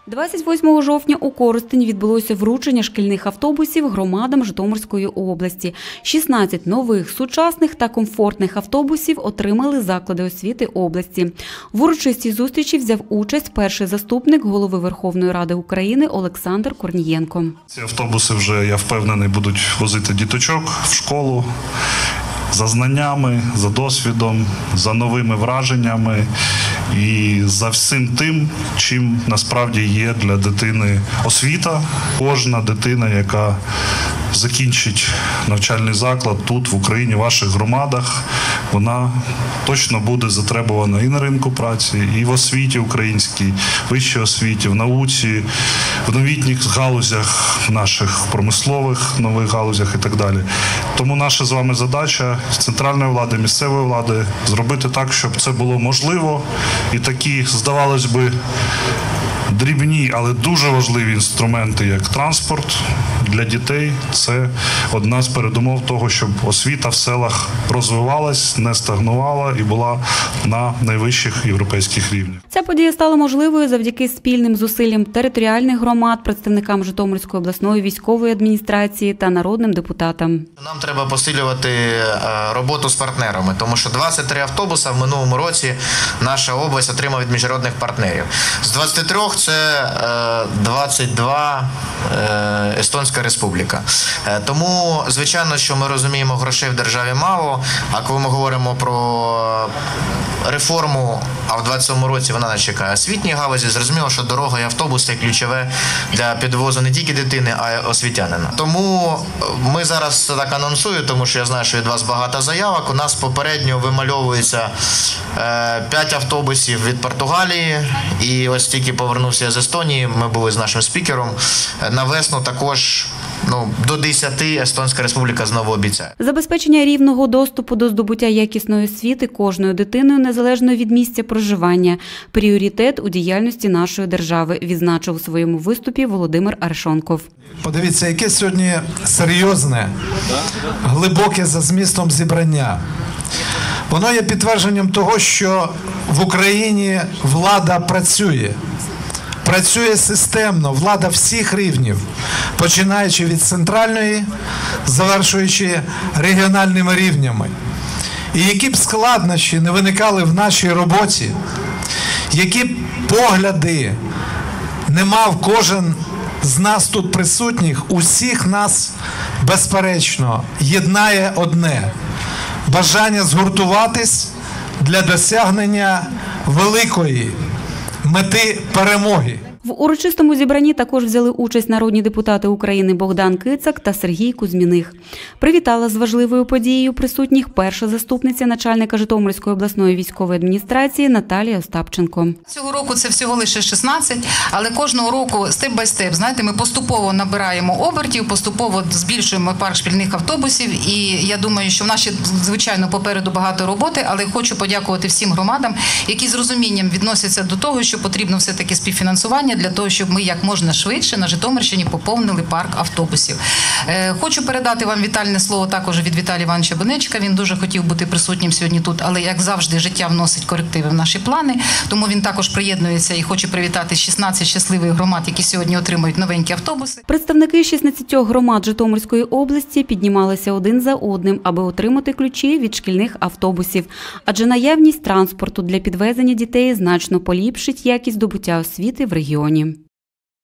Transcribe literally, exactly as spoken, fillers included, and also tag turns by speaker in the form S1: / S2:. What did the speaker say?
S1: двадцять восьмого жовтня у Коростені відбулося вручення шкільних автобусів громадам Житомирської області. шістнадцять нових, сучасних та комфортних автобусів отримали заклади освіти області. В урочистій зустрічі взяв участь перший заступник голови Верховної Ради України Олександр Корнієнко.
S2: Ці автобуси вже, я впевнений, будуть возити діточок в школу за знаннями, за досвідом, за новими враженнями і за всім тим, чим насправді є для дитини освіта. Кожна дитина, яка закінчить навчальний заклад тут, в Україні, в ваших громадах, вона точно буде затребувана і на ринку праці, і в освіті українській, вищій освіті, в науці, в новітніх галузях наших промислових нових галузях і так далі. Тому наша з вами задача центральної влади, місцевої влади зробити так, щоб це було можливо. І такі, здавалось би, дрібні, але дуже важливі інструменти, як транспорт для дітей, це одна з передумов того, щоб освіта в селах розвивалась, не стагнувала і була на найвищих європейських рівнях.
S1: Ця подія стала можливою завдяки спільним зусиллям територіальних громад, представникам Житомирської обласної військової адміністрації та народним депутатам.
S3: Нам треба посилювати роботу з партнерами, тому що двадцять три автобуси в минулому році наша область отримала від міжнародних партнерів. З двадцяти трьох це двадцять два Естонська Республіка. Тому, звичайно, що ми розуміємо, грошей в державі мало, а коли ми говоримо про реформу, а в двадцять сьомому році вона нас чекає освітній галузі, зрозуміло, що дорога і автобус – це ключове для підвозу не тільки дитини, а й освітянина. Тому ми зараз це так анонсую, тому що я знаю, що від вас багато заявок. У нас попередньо вимальовується п'ять автобусів від Португалії, і ось тільки повернувся з Естонії, ми були з нашим спікером, на весну також Ну, до десяти Естонська Республіка знову обіцяє.
S1: Забезпечення рівного доступу до здобуття якісної освіти кожною дитиною, незалежно від місця проживання – пріоритет у діяльності нашої держави, відзначив у своєму виступі Володимир Арешонков.
S4: Подивіться, яке сьогодні серйозне, глибоке за змістом зібрання. Воно є підтвердженням того, що в Україні влада працює. Працює системно, влада всіх рівнів, починаючи від центральної, завершуючи регіональними рівнями. І які б складнощі не виникали в нашій роботі, які б погляди не мав кожен з нас тут присутніх, усіх нас, безперечно, єднає одне – бажання згуртуватись для досягнення великої мети перемоги.
S1: В урочистому зібранні також взяли участь народні депутати України Богдан Кицак та Сергій Кузьміних. Привітала з важливою подією присутніх перша заступниця начальника Житомирської обласної військової адміністрації Наталія Остапченко.
S5: Цього року це всього лише шістнадцять, але кожного року степ-бай-степ, знаєте, ми поступово набираємо обертів, поступово збільшуємо парк шкільних автобусів, і я думаю, що в нас ще, звичайно, попереду багато роботи, але хочу подякувати всім громадам, які з розумінням відносяться до того, що потрібно все-таки співфінансування для того, щоб ми як можна швидше на Житомирщині поповнили парк автобусів. Хочу передати вам вітальне слово також від Віталія Івановича Бонечка. Він дуже хотів бути присутнім сьогодні тут, але, як завжди, життя вносить корективи в наші плани, тому він також приєднується і хоче привітати шістнадцять щасливих громад, які сьогодні отримують новенькі автобуси.
S1: Представники шістнадцяти громад Житомирської області піднімалися один за одним, аби отримати ключі від шкільних автобусів. Адже наявність транспорту для підвезення дітей значно поліпшить якість здобуття освіти в регіоні.